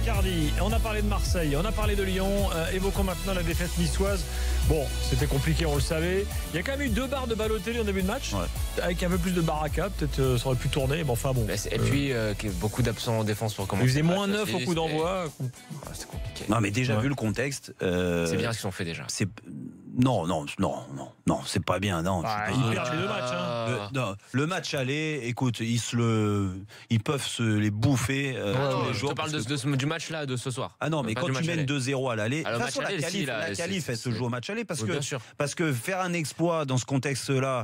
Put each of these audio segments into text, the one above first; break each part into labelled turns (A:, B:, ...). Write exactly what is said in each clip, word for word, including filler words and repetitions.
A: Bacardi, on a parlé de Marseille, on a parlé de Lyon, euh, évoquons maintenant la défaite niçoise. Bon, c'était compliqué, on le savait. Il y a quand même eu deux barres de Balotelli en début de match, ouais. Avec un peu plus de baraka, peut-être euh, ça aurait pu tourner, mais enfin bon.
B: Et puis euh, beaucoup d'absents en défense pour commencer.
A: Il faisait moins neuf au coup d'envoi.
B: Ouais, c'est compliqué.
C: Non, mais déjà ouais. vu le contexte. Euh,
B: c'est bien ce qu'ils ont fait déjà.
C: C'est non, non, non, non, non, c'est pas bien, non.
A: Ah,
C: pas...
A: ils perdent les deux matchs. Hein.
C: Le, non, le match aller, écoute, ils se le, ils peuvent se les bouffer euh,
B: ah
C: tous
B: non,
C: les
B: je
C: jours.
B: te parle de, de, du match là, de ce soir.
C: Ah non, mais quand tu mènes deux zéro à l'aller, de toute façon, la qualif,
B: là,
C: la qualif elle se joue au match aller parce
B: oui,
C: que parce que faire un exploit dans ce contexte-là,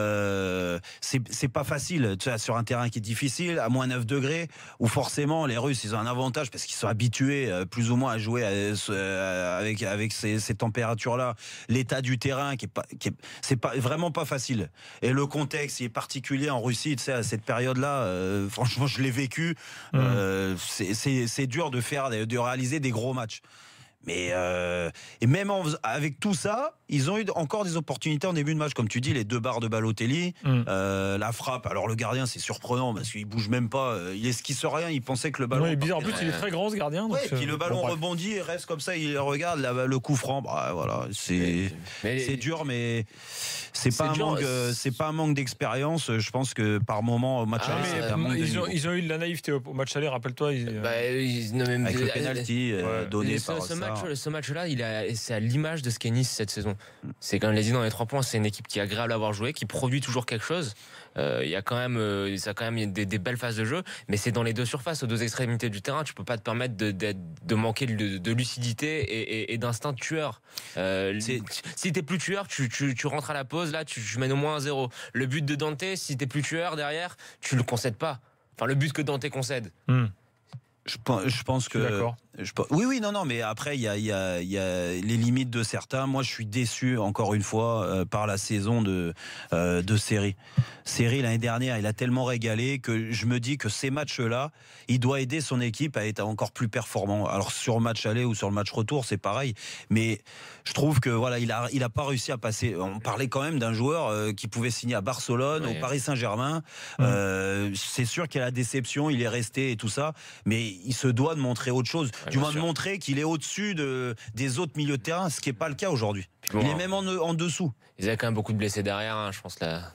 C: euh, c'est c'est pas facile. Tu sais, sur un terrain qui est difficile, à moins neuf degrés, où forcément les Russes ils ont un avantage parce qu'ils sont habitués euh, plus ou moins à jouer à, euh, avec avec ces, ces températures-là. L'état du terrain qui est pas, qui est, c'est pas vraiment pas facile. Et le contexte il est particulier en Russie, tu sais, à cette période-là. Euh, franchement, je l'ai vécu. Mmh. Euh, c'est, c'est, c'est dur de faire, de réaliser des gros matchs. Mais euh, et même en, avec tout ça, ils ont eu encore des opportunités en début de match, comme tu dis, les deux barres de Balotelli, mm. euh, la frappe. Alors le gardien, c'est surprenant parce qu'il bouge même pas. Il esquisse rien. Il pensait que le ballon.
A: Ouais, bizarre. En plus, il est très grand ce gardien.
C: Ouais, et puis le ballon bon, rebondit, il reste comme ça, il regarde la, le coup franc. Bah, voilà, c'est mais, c'est dur, mais c'est pas c'est un manque, c'est pas un manque d'expérience. Je pense que par moment au match
A: ah,
C: aller,
A: c'est un manque ils, ont, ils ont eu de la naïveté au match aller. Rappelle-toi, ils,
B: bah, ils, non, même
C: avec le penalty euh, donné par
B: ce match. Ce match-là, il a, c'est à l'image de ce qu'est Nice cette saison. C'est comme l'a dit dans les trois points, c'est une équipe qui est agréable à avoir joué, qui produit toujours quelque chose. Euh, il y a quand même, euh, ça a quand même des, des belles phases de jeu, mais c'est dans les deux surfaces, aux deux extrémités du terrain. Tu peux pas te permettre de, de, de manquer de, de lucidité et, et, et d'instinct tueur. Euh, si t'es plus tueur, tu, tu, tu rentres à la pause, là, tu, tu mènes au moins un zéro. Le but de Dante, si t'es plus tueur derrière, tu le concèdes pas. Enfin, le but que Dante concède.
A: Hmm.
C: Je pense, je pense que.
A: D'accord.
C: Je, oui, oui, non, non, mais après, il y a, y, a, y a les limites de certains. Moi, je suis déçu, encore une fois, euh, par la saison de, euh, de Série. Série, l'année dernière, il a tellement régalé que je me dis que ces matchs-là, il doit aider son équipe à être encore plus performant. Alors, sur le match aller ou sur le match retour, c'est pareil. Mais je trouve que, voilà, il a, il a pas réussi à passer. On parlait quand même d'un joueur euh, qui pouvait signer à Barcelone, oui. au Paris Saint-Germain. Mmh. Euh, c'est sûr qu'il y a la déception, il est resté et tout ça. Mais il se doit de montrer autre chose. Du moins de montrer qu'il est au-dessus de, des autres milieux de terrain, ce qui n'est pas le cas aujourd'hui. Bon, il est même en, en dessous.
B: Ils avaient quand même beaucoup de blessés derrière, hein, je pense là.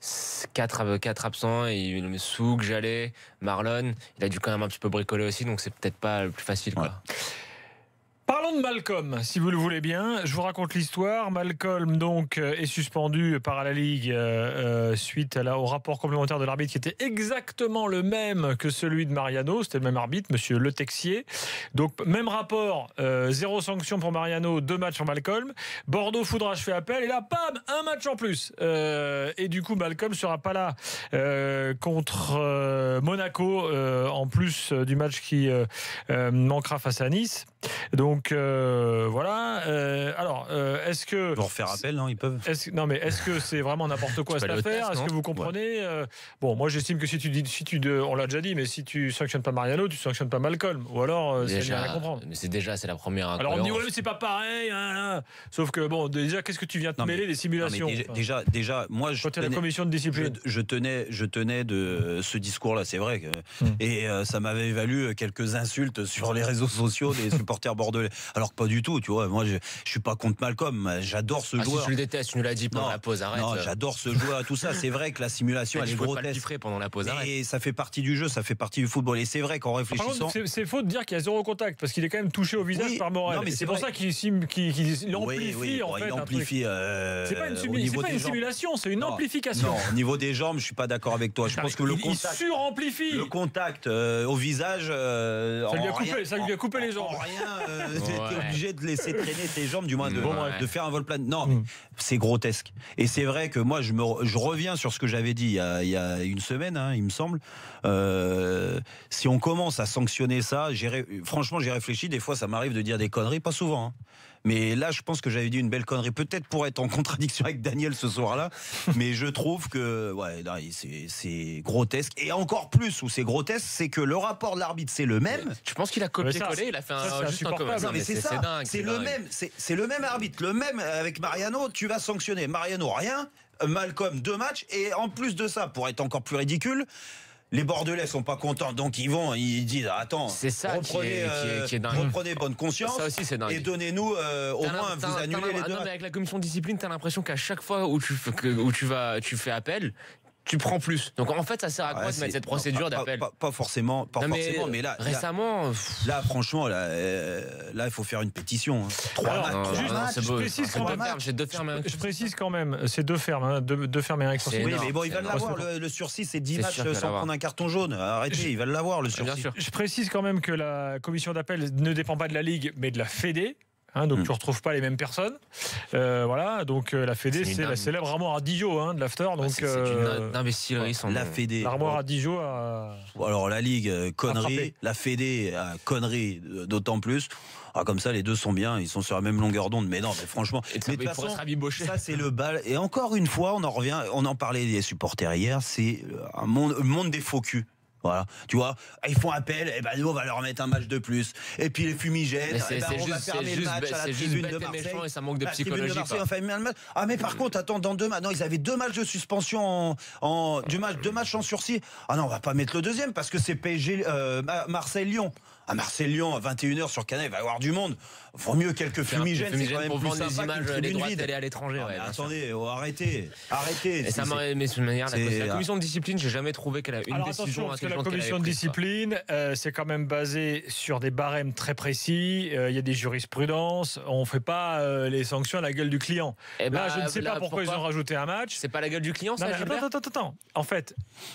B: quatre, quatre absents, et Souk, Jallet, Marlon. Il a dû quand même un petit peu bricoler aussi, donc c'est peut-être pas le plus facile. Quoi.
C: Ouais.
A: Parlons de Malcolm, si vous le voulez bien. Je vous raconte l'histoire. Malcolm donc est suspendu par la Ligue euh, suite à la, au rapport complémentaire de l'arbitre qui était exactement le même que celui de Mariano. C'était le même arbitre, Monsieur Le Texier. Donc même rapport, euh, zéro sanction pour Mariano, deux matchs pour Malcolm. Bordeaux Foudrage fait appel et là, bam, un match en plus. Euh, et du coup, Malcolm sera pas là euh, contre euh, Monaco euh, en plus du match qui euh, euh, manquera face à Nice. Donc Donc euh, voilà. Euh, alors, euh, est-ce que
C: ils vont refaire appel, non? Ils peuvent.
A: Est-ce, non, mais est-ce que c'est vraiment n'importe quoi cette affaire? Est-ce que vous comprenez? ouais. euh, Bon, moi j'estime que si tu dis, si tu, de, on l'a déjà dit, mais si tu sanctionnes pas Mariano, tu sanctionnes pas Malcolm. Ou alors, euh, c'est rien à comprendre.
B: Mais c'est déjà, c'est la première.
A: Alors on me dit ouais, mais c'est pas pareil. Hein, hein. Sauf que bon, déjà, qu'est-ce que tu viens te non, mêler mais, des simulations?
C: Non, mais déjà, déjà, déjà, moi, je
A: tenais, la commission de discipline.
C: Je, je tenais, je tenais de ce discours-là. C'est vrai que hum. et euh, ça m'avait valu quelques insultes sur les réseaux sociaux des supporters bordelais. Alors que pas du tout. Tu vois, moi je, je suis pas contre Malcolm, j'adore ce
B: ah,
C: joueur.
B: Si tu le détestes, tu nous l'as dit pendant non, la pause, arrête.
C: Non, j'adore ce joueur, tout ça. C'est vrai que la simulation, elle est grotesque.
B: Pas pendant la pause, arrête.
C: Et ça fait partie du jeu, ça fait partie du football. Et c'est vrai qu'en réfléchissant,
A: c'est, c'est faux de dire qu'il y a zéro contact parce qu'il est quand même touché au visage oui, par Morel. Non, mais c'est, c'est pour ça qu'il, qu'il, qu'il amplifie
C: oui, oui,
A: en
C: bon,
A: fait.
C: Il amplifie. Euh,
A: c'est pas une, simu- c'est pas une simulation, c'est une
C: non,
A: amplification.
C: Non, au niveau des jambes, je suis pas d'accord avec toi. Je pense que le contact,
A: il suramplifie.
C: Le contact au visage,
A: ça lui a coupé les jambes.
C: Rien, t'es obligé de laisser traîner tes jambes, du moins de,
A: bon,
C: de faire un vol plat. Non, mais mmh. c'est grotesque. Et c'est vrai que moi, je, me, je reviens sur ce que j'avais dit il y a, il y a une semaine, hein, il me semble. Euh, si on commence à sanctionner ça, j'ai, franchement, j'ai réfléchi. Des fois, ça m'arrive de dire des conneries, pas souvent. Hein. Mais là, je pense que j'avais dit une belle connerie. Peut-être pour être en contradiction avec Daniel ce soir-là. Mais je trouve que ouais, là, c'est, c'est grotesque. Et encore plus où c'est grotesque, c'est que le rapport de l'arbitre, c'est le même.
B: Tu penses qu'il a copié-collé? Il a fait un,
A: ça,
B: juste un commentaire.
C: Non, mais c'est, c'est ça. C'est, dingue, c'est, c'est le même. C'est, c'est le même arbitre. Le même avec Mariano, tu vas sanctionner. Mariano, rien. Malcolm, deux matchs. Et en plus de ça, pour être encore plus ridicule, Les Bordelais sont pas contents, donc ils vont, ils disent attends,
B: c'est ça
C: reprenez,
B: qui est,
C: euh,
B: qui est, qui est dingue.
C: reprenez bonne conscience
B: Ça aussi, c'est dingue.
C: et donnez-nous euh, au
B: T'as
C: moins
B: l'im-
C: vous
B: t'as-
C: annulez
B: t'as
C: les
B: l'im-
C: deux
B: non, mais
C: matchs.
B: avec la commission de discipline, t'as l'impression qu'à chaque fois où tu, fais- que- où tu vas, tu fais appel, tu prends plus. Donc en fait, ça sert à quoi
C: Ouais,
B: de
C: c'est-
B: mettre cette
C: non,
B: procédure
C: pas-
B: d'appel?
C: pas, pas forcément, pas
B: Non, mais,
C: forcément, mais là, là,
B: récemment, pff,
C: là, franchement, là, euh, là, il faut faire une pétition. hein. Trois
A: Alors,
C: matchs,
B: non,
C: trois
A: juste-
B: non,
C: matchs.
B: c'est
A: je
B: beau.
A: précise
B: C'est
A: quand
B: deux
A: même-
B: fermes, j'ai deux fermes. hein.
A: Je précise quand même, c'est deux fermes, hein, deux, deux fermes et un avec sursis.
B: C'est
C: Oui,
B: énorme,
C: mais bon, il va
B: c'est
C: l'avoir.
A: énorme.
C: Le, le sursis, c'est dix
B: C'est
C: matchs
B: sûr qu'il va
C: sans
B: l'avoir.
C: prendre un carton jaune. Arrêtez, il va l'avoir, le
B: Bien
C: sursis.
B: sûr.
A: Je précise quand même que la commission d'appel ne dépend pas de la Ligue, mais de la Fédé. Hein, donc
C: Mm.
A: tu ne retrouves pas les mêmes personnes. Euh, voilà, donc euh, la Fédé,
B: C'est une
A: c'est la
B: dingue.
A: célèbre armoire à Dijon hein, de l'after.
B: Bah,
A: Donc
B: c'est c'est
A: euh,
B: une imbécilerie sans
C: La
B: nom.
C: Fédé.
A: l'armoire à Dijon. à-
C: Bon, alors la Ligue, euh,
A: Attrapé.
C: connerie. La Fédé, euh, connerie, euh, d'autant plus. Ah, comme ça, les deux sont bien. Ils sont sur la même longueur d'onde. Mais non, mais franchement.
B: Et ça,
C: mais de
B: il
C: toute
B: pourrait
C: façon,
B: se rabibocher.
C: ça, c'est le bal. Et encore une fois, on en revient. On en parlait des supporters hier. C'est un monde, le monde des faux culs. Voilà, tu vois, ils font appel, et ben nous on va leur mettre un match de plus. Et puis les fumigènes,
B: Mais
C: eh
B: c'est
C: ben,
B: c'est
C: on va
B: juste,
C: fermer
B: c'est
C: le
B: juste,
C: match
B: bête-
C: à la
B: c'est juste
C: tribune
B: bête
C: de
B: et
C: Marseille.
B: méchant et ça manque de
C: La tribune de
B: psychologie.
C: Marseille,
B: quoi.
C: on fait le match. Ah mais par contre, attends, dans deux matchs, non, ils avaient deux matchs de suspension en, en deux matchs, deux matchs en sursis. Ah non, on va pas mettre le deuxième parce que c'est P S G, euh, Marseille-Lyon. À Marseille-Lyon, à vingt et une heures sur Canal, il va y avoir du monde. Vaut mieux quelques
B: Faire un peu
C: fumigènes, c'est
B: fumigène
C: quand même
B: pour
C: plus
B: vendre des
C: sympa
B: images,
C: qu'une
B: les
C: tribune
B: droits de
C: vide.
B: télé à l'étranger.
C: Non,
B: ouais,
C: mais
B: bien sûr.
C: attendez, oh, arrêtez, arrêtez.
B: Et
C: C'est-
B: ça m'a,
C: c'est-
B: mais de toute manière, la,
C: c'est-
B: la commission de discipline, j'ai jamais trouvé qu'elle a une
A: Alors
B: décision
A: attention, parce que la
B: intelligente qu'elle
A: commission de
B: avait prise, quoi.
A: discipline, euh, c'est quand même basé sur des barèmes très précis. Euh, Il y a des jurisprudences. On ne fait pas euh, les sanctions à la gueule du client.
B: Eh
A: Là,
B: ben,
A: je ne sais
B: là,
A: pas pourquoi, ils ont rajouté un match.
B: C'est pas la gueule du client,
A: Non,
B: ça,
A: mais
B: Gilbert
A: attends, attends, attends. En fait,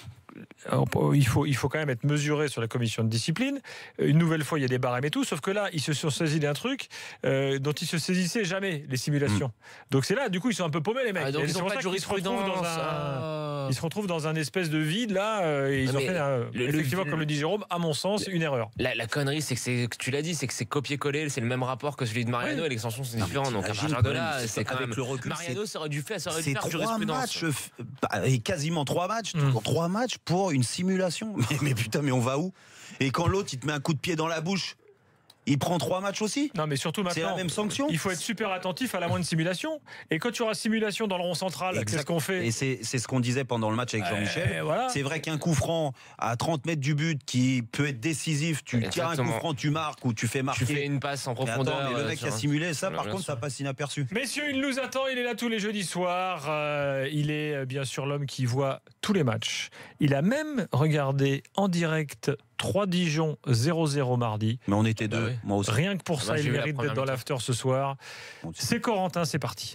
A: euh, il faut, il faut quand même être mesuré sur la commission de discipline. Une nouvelle fois, il y a des barèmes et tout, sauf que là, ils se sont saisis d'un truc euh, dont ils se saisissaient jamais, les simulations.
C: Mm.
A: Donc c'est là, du coup, ils sont un peu paumés, les mecs.
B: Ah, donc
A: Et
B: ils
A: c'est
B: ont
A: pour
B: pas
A: ça
B: de
A: qu'ils se retrouvent
B: jurisprudence.
A: dans un-
B: ah.
A: Ils se retrouvent dans un espèce de vide là, euh, et ils
B: Non,
A: ont
B: mais
A: fait, euh,
B: le-
A: effectivement,
B: le-
A: comme le dit Jérôme, à mon sens, une erreur.
B: La, la connerie, c'est que c'est, que tu l'as dit, c'est que c'est copier-coller, c'est le même rapport que celui de Mariano
A: Oui.
B: et l'extension c'est
C: Non, mais
B: différent. Donc à
C: t'imagines
B: partir de
C: quand
B: là,
C: même,
B: c'est quand
C: avec
B: même.
C: le recul,
B: Mariano, ça aurait dû faire, ça aurait dû
C: C'est
B: faire
C: trois
B: jurisprudence.
C: matchs, euh, bah, et quasiment trois matchs,
A: Mm.
C: trois matchs pour une simulation. Mais, mais putain, mais on va où? Et quand l'autre il te met un coup de pied dans la bouche, il prend trois matchs aussi?
A: Non, mais surtout
C: C'est la
A: maintenant,
C: même sanction?
A: il faut être super attentif à la moindre simulation. Et quand tu auras simulation dans le rond central,
C: Exact.
A: qu'est-ce qu'on fait?
C: Et c'est c'est ce qu'on disait pendant le match avec Jean-Michel.
A: Eh, voilà.
C: C'est vrai qu'un coup franc à trente mètres du but qui peut être décisif, tu tires un coup
B: Exactement.
C: franc, tu marques ou tu fais marquer.
B: Tu fais une passe en
C: Mais attends,
B: profondeur.
C: mais le
B: euh,
C: mec qui a
B: sur un-
C: simulé ça,
B: Voilà,
C: par
B: bien
C: contre,
B: sûr.
C: ça passe inaperçu.
A: Messieurs, il nous attend, il est là tous les jeudis soirs. Euh, il est euh, bien sûr l'homme qui voit tous les matchs. Il a même regardé en direct trois Dijon zéro zéro mardi.
C: Mais on était
B: Bah
C: deux,
B: oui.
C: moi aussi.
A: Rien que pour
B: Ah
A: ça,
B: bah, j'ai
A: il
B: vu la
A: mérite
B: première
A: d'être dans
B: mi-temps.
A: l'after ce soir. C'est Corentin, c'est parti.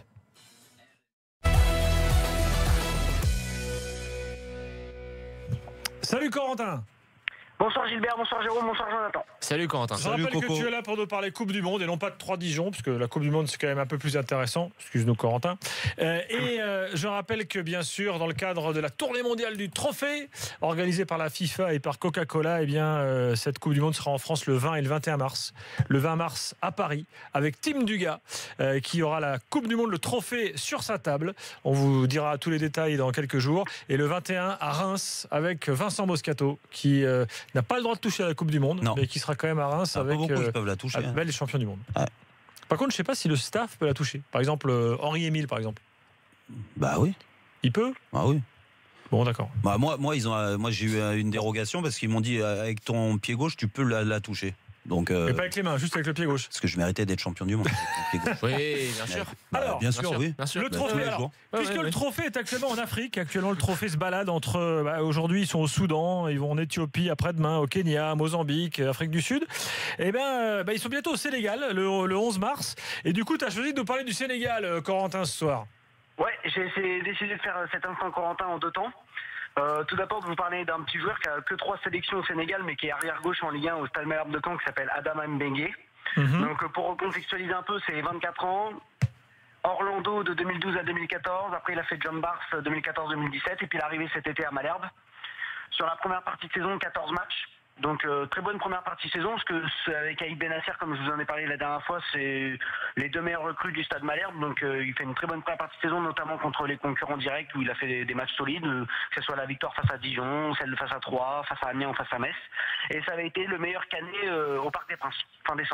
A: Salut Corentin.
D: Bonsoir Gilbert, bonsoir Jérôme, bonsoir Jonathan.
B: Salut Corentin.
A: Je
C: Salut,
A: rappelle
C: Coco.
A: que tu es là pour nous parler Coupe du Monde et non pas de trois Dijon, parce que la Coupe du Monde c'est quand même un peu plus intéressant. Excuse-nous Corentin. Euh, et euh, je rappelle que bien sûr, dans le cadre de la tournée mondiale du trophée, organisée par la FIFA et par Coca-Cola, eh bien, euh, cette Coupe du Monde sera en France le vingt et le vingt et un mars. Le vingt mars à Paris, avec Tim Dugas, euh, qui aura la Coupe du Monde, le trophée sur sa table. On vous dira tous les détails dans quelques jours. Et le vingt et un à Reims, avec Vincent Moscato, qui euh, n'a pas le droit de toucher à la Coupe du Monde,
C: Non.
A: mais qui sera quand même à Reims
C: Ah, pas
A: avec
C: beaucoup
A: euh,
C: qui peuvent la toucher.
A: avec
C: hein.
A: les champions du monde.
C: Ouais.
A: Par contre, je ne sais pas si le staff peut la toucher. Par exemple, euh, Henri-Émile, par exemple.
C: Bah oui,
A: Il peut
C: bah oui.
A: Bon, d'accord.
C: Bah moi, moi, ils ont, euh, moi, j'ai eu euh, une dérogation parce qu'ils m'ont dit euh, avec ton pied gauche, tu peux la, la toucher. Donc, euh,
A: Mais pas avec les mains, juste avec le pied gauche.
C: parce que je méritais d'être champion du monde. avec mon pied gauche.
B: Oui, bien sûr.
C: Bah,
A: Alors,
C: bien sûr, oui.
B: Bien sûr.
A: Le
C: Bah,
A: trophée,
C: tous les
A: alors,
C: jours.
B: Ouais,
A: puisque
B: ouais,
A: le
B: ouais.
A: trophée est actuellement en Afrique, actuellement le trophée se balade entre. Bah, aujourd'hui, ils sont au Soudan, ils vont en Éthiopie, après-demain au Kenya, Mozambique, Afrique du Sud. Et ben, euh, bah, ils sont bientôt au Sénégal, le, le onze mars. Et du coup, tu as choisi de nous parler du Sénégal, euh, Corentin, ce soir.
D: Ouais, j'ai essayé- décidé de faire cet instant Corentin en deux temps. Euh, tout d'abord, de vous parler d'un petit joueur qui a que trois sélections au Sénégal, mais qui est arrière-gauche en Ligue un au Stade Malherbe de Caen, qui s'appelle Adama Mbengue.
A: Mhm.
D: Donc euh, pour recontextualiser un peu, c'est vingt-quatre ans, Orlando de deux mille douze à deux mille quatorze, après il a fait John Bars deux mille quatorze deux mille dix-sept, et puis il est arrivé cet été à Malherbe. Sur la première partie de saison, quatorze matchs. Donc euh, très bonne première partie de saison, parce que c'est avec Aïd Benasser, comme je vous en ai parlé la dernière fois, c'est les deux meilleurs recrues du Stade Malherbe. Donc euh, il fait une très bonne première partie de saison, notamment contre les concurrents directs, où il a fait des, des matchs solides, euh, que ce soit la victoire face à Dijon, celle face à Troyes, face à Amiens ou face à Metz. Et ça avait été le meilleur canet euh, au Parc des Princes, fin décembre.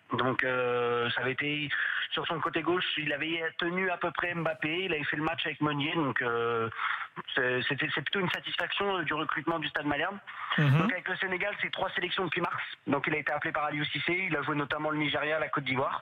D: Donc euh, ça avait été sur son côté gauche, il avait tenu à peu près Mbappé, il avait fait le match avec Meunier, donc euh, c'est, c'était, c'est plutôt une satisfaction du recrutement du Stade Malherbe. Mm-hmm. Donc avec le Sénégal, c'est trois sélections depuis mars, donc il a été appelé par Aliou Cissé, il a joué notamment le Nigeria, la Côte d'Ivoire.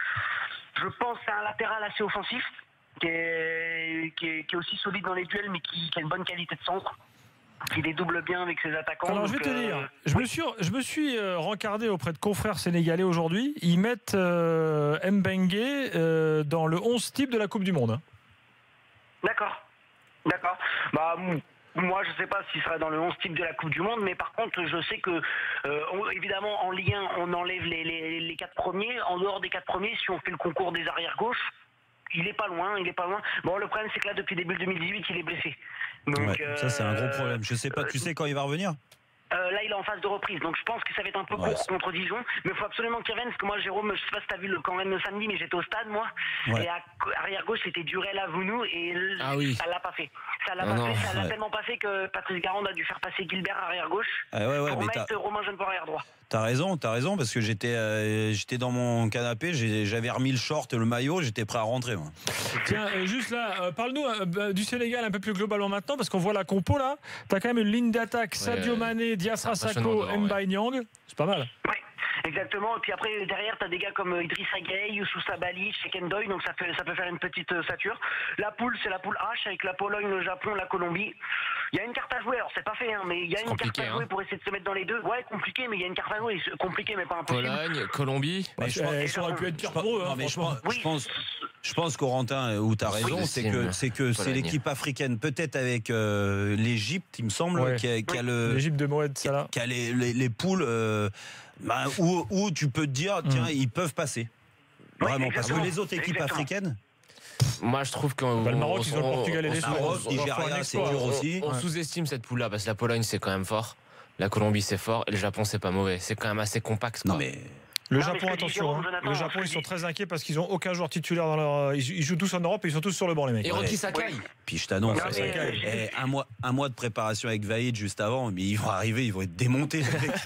D: Je pense que c'est un latéral assez offensif, qui est, qui est, qui est aussi solide dans les duels, mais qui, qui a une bonne qualité de centre. Il les double bien avec ses attaquants.
A: Alors
D: donc,
A: je vais te
D: euh,
A: dire, je me suis, je me suis euh, rencardé auprès de confrères sénégalais aujourd'hui. Ils mettent euh, Mbengue euh, dans le onze type de la Coupe du Monde. Hein.
D: D'accord, d'accord. Bah, moi, je ne sais pas s'il sera dans le onze type de la Coupe du Monde, mais par contre, je sais que, euh, on, évidemment, en Ligue un, on enlève les, les, les quatre premiers. En dehors des quatre premiers, si on fait le concours des arrières-gauches, il est pas loin, il est pas loin. Bon, le problème, c'est que là, depuis début deux mille dix-huit, il est blessé. Donc,
C: ouais, euh, ça, c'est un gros problème. Je sais pas, tu
D: euh,
C: sais quand il va revenir?
D: Euh, là, il est en phase de reprise, donc je pense que ça va être un peu
C: ouais,
D: court
C: c'est...
D: contre Dijon. Mais il faut absolument qu'il revienne, parce que moi, Jérôme, je sais pas si t'as vu le camp même samedi, mais j'étais au stade, moi. Ouais. Et à arrière gauche, c'était Durel Avounou, et
B: ah oui.
D: ça l'a pas fait. Ça l'a
B: non,
D: pas
B: non,
D: fait, ça l'a
C: ouais.
D: tellement pas fait que Patrice Garande a dû faire passer Gilbert arrière gauche
C: ah ouais, ouais,
D: pour
C: mais
D: mettre
C: t'as...
D: Romain Jeannepoix arrière droit.
C: T'as raison, t'as raison, parce que j'étais, euh, j'étais dans mon canapé, j'ai, j'avais remis le short et le maillot, j'étais prêt à rentrer. Moi.
A: Tiens, euh, juste là, euh, parle-nous euh, du Sénégal un peu plus globalement maintenant, parce qu'on voit la compo là. T'as quand même une ligne d'attaque, ouais, Sadio Mané, Diafra Sakho, Mbaye Niang. C'est pas mal.
D: Ouais. Exactement, et puis après derrière tu as des gars comme Idrissa Gueye, Youssou Sabaly, Sheken Doy, donc ça, fait, ça peut faire une petite ossature. La poule, c'est la poule H avec la Pologne, le Japon, la Colombie. Il y a une carte à jouer, alors c'est pas fait, hein, mais il y a c'est une carte à jouer hein. pour essayer de se mettre dans les deux. Ouais, compliqué, mais il y a une carte à jouer, compliqué mais pas impossible.
B: Pologne, Colombie.
A: Ouais, je pense, eh, ça aurait pu être pire pour eux. Hein,
C: mais je pense,
D: oui.
C: je pense, je pense Corentin, où tu as raison,
B: oui,
C: c'est que, c'est, que c'est l'équipe africaine, peut-être avec euh, l'Égypte, il me semble, ouais. qui a, qui a le.
A: L'Égypte de Mohamed Salah.
C: Qui a les, les, les poules. Euh, Bah, où, où tu peux te dire, tiens, mmh. ils peuvent passer. Vraiment, oui, parce que les autres équipes exactement. africaines.
B: Moi, je trouve qu'on.
A: Bah, le Maroc, ils ont le Portugal et les
C: Maroc, Nigeria, c'est dur aussi.
B: On, on ouais. sous-estime cette poule-là parce que la Pologne, c'est quand même fort. La Colombie, c'est fort. Et le Japon, c'est pas mauvais. C'est quand même assez compact. Quoi.
C: Non, mais.
A: Le non, Japon, attention. Hein. Jonathan, le Japon, ils sont très inquiets parce qu'ils n'ont aucun joueur titulaire dans leur. Ils jouent tous en Europe et ils sont tous sur le banc, les mecs.
B: Et Roki Sakai.
C: Ouais. Puis je t'annonce, non, mais, euh, eh, un, mois, un mois de préparation avec Vaïd juste avant, mais ils vont arriver, ils vont être démontés.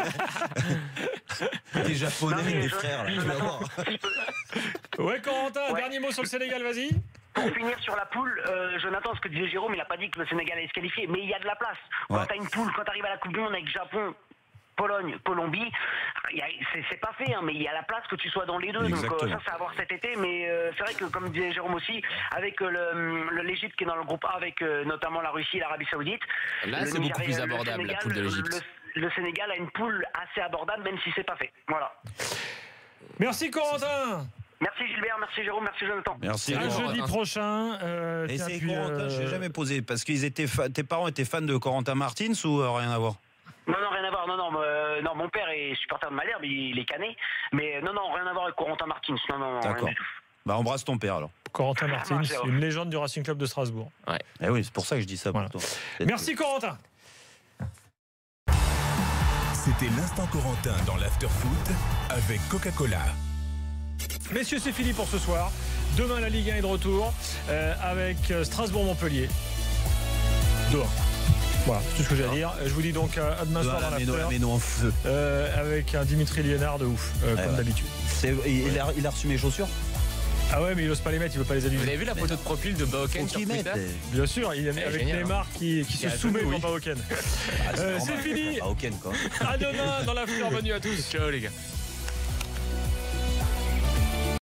C: Les Japonais, non, les je, frères, là, je, tu vas voir.
A: Ouais, Corentin, un ouais. dernier mot sur le Sénégal, vas-y.
D: Pour finir sur la poule, euh, Jonathan, ce que disait Jérôme, il n'a pas dit que le Sénégal allait se qualifier, mais il y a de la place. Quand ouais. tu as une poule, quand tu arrives à la Coupe du Monde avec Japon, Pologne, Colombie, y a, c'est, c'est pas fait, hein, mais il y a la place que tu sois dans les deux. Exactement. Donc euh, ça, c'est à voir cet été. Mais euh, c'est vrai que, comme disait Jérôme aussi, avec euh, le, le, l'Égypte qui est dans le groupe A, avec euh, notamment la Russie et l'Arabie Saoudite.
B: Là, c'est beaucoup plus abordable, Sénégal, la poule de l'Égypte.
D: Le, le Sénégal a une poule assez abordable, même si c'est pas fait. Voilà.
A: Merci, Corentin.
D: Merci Gilbert, merci Jérôme, merci Jonathan.
C: Merci.
A: Un jeudi prochain. Euh,
C: et c'est
A: puis,
C: Corentin,
A: euh...
C: je n'ai jamais posé. Parce qu'ils étaient fa... tes parents étaient fans de Corentin Martins ou euh, rien à voir?
D: Non, non, rien à voir. Non, non, euh, non, mon père est supporter de Malherbe, il est canet. Mais non, non, rien à voir avec Corentin Martins. Non, non,
C: d'accord.
D: Rien du tout.
C: Bah, embrasse ton père alors.
A: Corentin Martins, ah, une légende du Racing Club de Strasbourg.
B: Ouais.
C: Eh oui, c'est pour ça que je dis ça.
A: Voilà.
C: Pour toi.
A: Merci Corentin.
E: C'était l'instant Corentin dans l'after-foot avec Coca-Cola.
A: Messieurs, c'est fini pour ce soir. Demain, la Ligue un est de retour euh, avec Strasbourg-Montpellier. deux un. Voilà, c'est tout ce que j'ai à dire. Je vous dis donc à demain soir dans l'after.
C: en feu.
A: Euh, avec un Dimitri Liénard de ouf, euh, ouais, comme ouais. d'habitude.
C: C'est, il, a, il a reçu mes chaussures.
A: Ah ouais, mais il n'ose pas les mettre, il veut pas les allumer.
B: Vous avez vu la photo de profil de Baoken sur Twitter ?
A: Bien sûr, il est avec Neymar qui, qui se soumet pour Baoken.
C: Ah, c'est, euh,
A: c'est fini.
C: Baoken, quoi.
A: À demain dans l'after. Bienvenue à tous.
B: Ciao les gars.